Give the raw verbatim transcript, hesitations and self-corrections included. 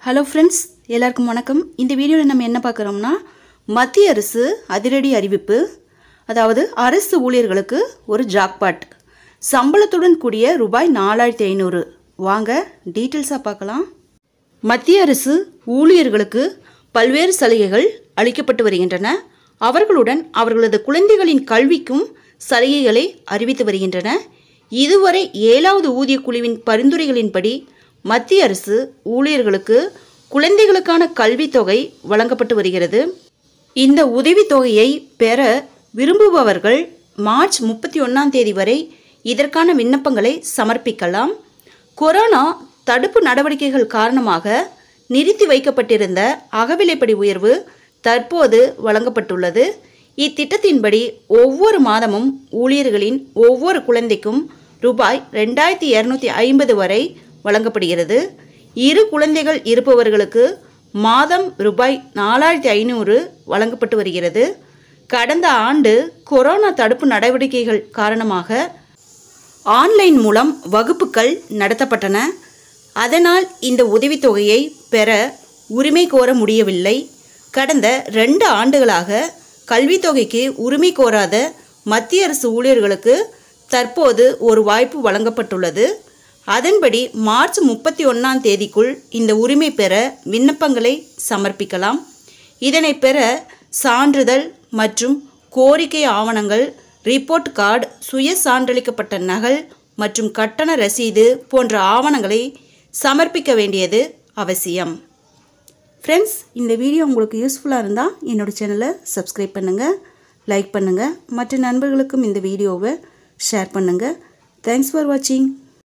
Hello friends, எல்லாருக்கும் வணக்கம். இந்த வீடியோவில் நம்ம என்ன பார்க்குறோம்னா, மத்திய அரசு அதிரடி அறிவிப்பு. அதாவது அரசு ஊழியர்களுக்கு ஒரு ஜாக்பாட், சம்பளத்துடன் கூடிய ரூபாய் நாலாயிரத்தி ஐநூறு. வாங்க டீட்டெயில்ஸாக பார்க்கலாம். மத்திய அரசு ஊழியர்களுக்கு பல்வேறு சலுகைகள் அளிக்கப்பட்டு வருகின்றன. அவர்களுடன் அவர்களது குழந்தைகளின் கல்விக்கும் சலுகைகளை அறிவித்து வருகின்றன. இதுவரை ஏழாவது ஊதிய குழுவின் பரிந்துரைகளின்படி மத்திய அரசு ஊழியர்களுக்கு குழந்தைகளுக்கான கல்வித்தொகை வழங்கப்பட்டு வருகிறது. இந்த உதவித்தொகையை பெற விரும்புபவர்கள் மார்ச் முப்பத்தி ஒன்றாம் தேதி வரை இதற்கான விண்ணப்பங்களை சமர்ப்பிக்கலாம். கொரோனா தடுப்பு நடவடிக்கைகள் காரணமாக நிறுத்தி வைக்கப்பட்டிருந்த அகவிலைப்படி உயர்வு தற்போது வழங்கப்பட்டுள்ளது. இத்திட்டத்தின்படி ஒவ்வொரு மாதமும் ஊழியர்களின் ஒவ்வொரு குழந்தைக்கும் ரூபாய் ரெண்டாயிரத்தி இரநூத்தி ஐம்பது வரை வழங்கப்படுகிறது. இரு குழந்தைகள் இருப்பவர்களுக்கு மாதம் ரூபாய் நாலாயிரத்தி ஐநூறு வழங்கப்பட்டு வருகிறது. கடந்த ஆண்டு கொரோனா தடுப்பு நடவடிக்கைகள் காரணமாக ஆன்லைன் மூலம் வகுப்புகள் நடத்தப்பட்டன. அதனால் இந்த உதவித்தொகையை பெற உரிமை கோர முடியவில்லை. கடந்த ரெண்டு ஆண்டுகளாக கல்வித்தொகைக்கு உரிமை கோராத மத்திய அரசு ஊழியர்களுக்கு தற்போது ஒரு வாய்ப்பு வழங்கப்பட்டுள்ளது. அதன்படி மார்ச் முப்பத்தி ஒன்றாம் தேதிக்குள் இந்த உரிமை பெற விண்ணப்பங்களை சமர்ப்பிக்கலாம். இதனை பெற சான்றிதழ் மற்றும் கோரிக்கை ஆவணங்கள், ரிப்போர்ட் கார்டு, சுய சான்றளிக்கப்பட்ட நகல் மற்றும் கட்டண ரசீது போன்ற ஆவணங்களை சமர்ப்பிக்க வேண்டியது அவசியம். ஃப்ரெண்ட்ஸ், இந்த வீடியோ உங்களுக்கு யூஸ்ஃபுல்லாக இருந்தால் என்னோடய சேனலை சப்ஸ்கிரைப் பண்ணுங்கள், லைக் பண்ணுங்கள், மற்ற நண்பர்களுக்கும் இந்த வீடியோவை ஷேர் பண்ணுங்கள். தேங்க்ஸ் ஃபார் வாட்சிங்.